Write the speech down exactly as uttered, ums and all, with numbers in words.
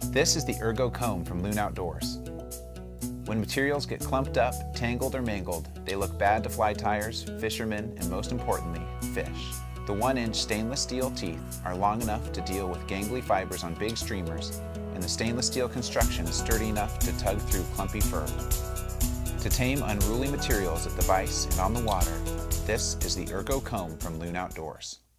This is the Ergo comb from Loon Outdoors. When materials get clumped up, tangled, or mangled, they look bad to fly tyers, fishermen, and most importantly, fish. The one inch stainless steel teeth are long enough to deal with gangly fibers on big streamers, and the stainless steel construction is sturdy enough to tug through clumpy fur. To tame unruly materials at the vise and on the water, this is the Ergo comb from Loon Outdoors.